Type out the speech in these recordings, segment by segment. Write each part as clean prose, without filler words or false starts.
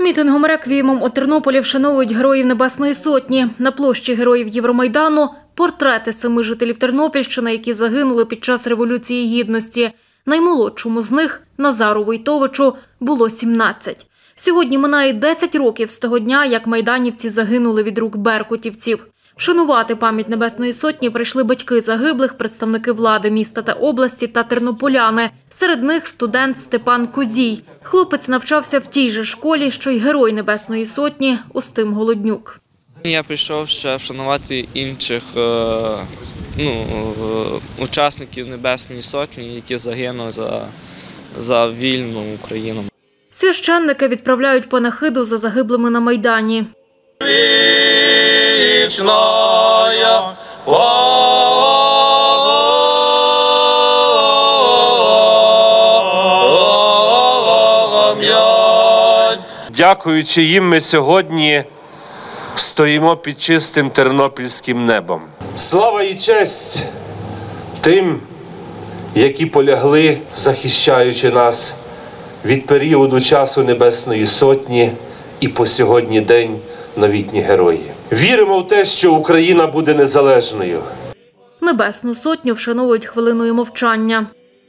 Мітингом реквіємом у Тернополі вшановують Героїв Небесної Сотні. На площі Героїв Євромайдану – портрети 7 жителів Тернопільщини, які загинули під час Революції Гідності. Наймолодшому з них, Назару Войтовичу, було 17. Сьогодні минає 10 років з того дня, як майданівці загинули від рук беркутівців. Вшанувати пам'ять Небесної Сотні прийшли батьки загиблих, представники влади міста та області та тернополяни. Серед них студент Степан Козій. Хлопець навчався в тій же школі, що й Герой Небесної Сотні Устим Голоднюк. Я прийшов ще вшанувати інших учасників Небесної Сотні, які загинули за вільну Україну. Священники відправляють панахиду за загиблими на Майдані. Дякуючи їм, ми сьогодні стоїмо під чистим тернопільським небом. Слава і честь тим, які полягли, захищаючи нас від періоду часу Небесної Сотні і по сьогодні день новітні герої. Віримо в те, що Україна буде незалежною. Небесну Сотню вшановують хвилиною мовчання.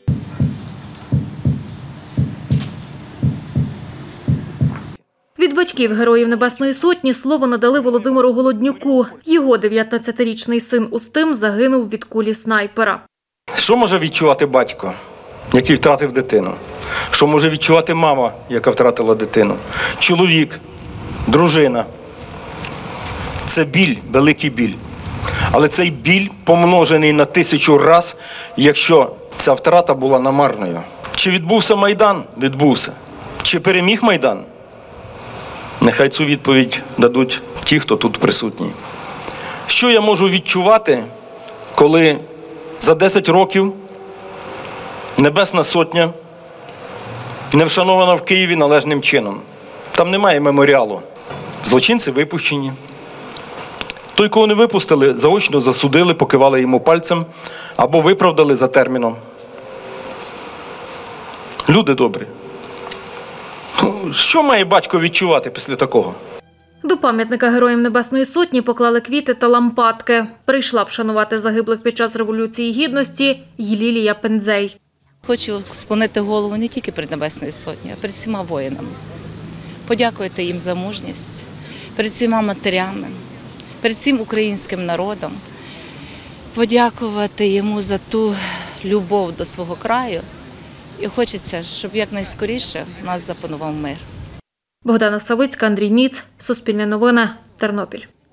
Від батьків Героїв Небесної Сотні слово надали Володимиру Голоднюку. Його 19-річний син Устим загинув від кулі снайпера. Що може відчувати батько, який втратив дитину? Що може відчувати мама, яка втратила дитину? Чоловік, дружина. Це біль, великий біль. Але цей біль помножений на 1000 раз, якщо ця втрата була намарною. Чи відбувся Майдан? Відбувся. Чи переміг Майдан? Нехай цю відповідь дадуть ті, хто тут присутній. Що я можу відчувати, коли за 10 років Небесна Сотня не вшанована в Києві належним чином? Там немає меморіалу. Злочинці випущені. Той, кого не випустили, заочно засудили, покивали йому пальцем або виправдали за терміном. Люди добрі. Що має батько відчувати після такого? До пам'ятника Героям Небесної Сотні поклали квіти та лампадки. Прийшла вшанувати загиблих під час Революції Гідності й Лілія Пендзей. Хочу склонити голову не тільки перед Небесною Сотнею, а перед всіма воїнами. Подякувати їм за мужність, перед всіма матерями, перед всім українським народом. Подякувати йому за ту любов до свого краю. І хочеться, щоб якнайскоріше в нас запанував мир. Богдана Савицька, Андрій Міц, Суспільне новини, Тернопіль.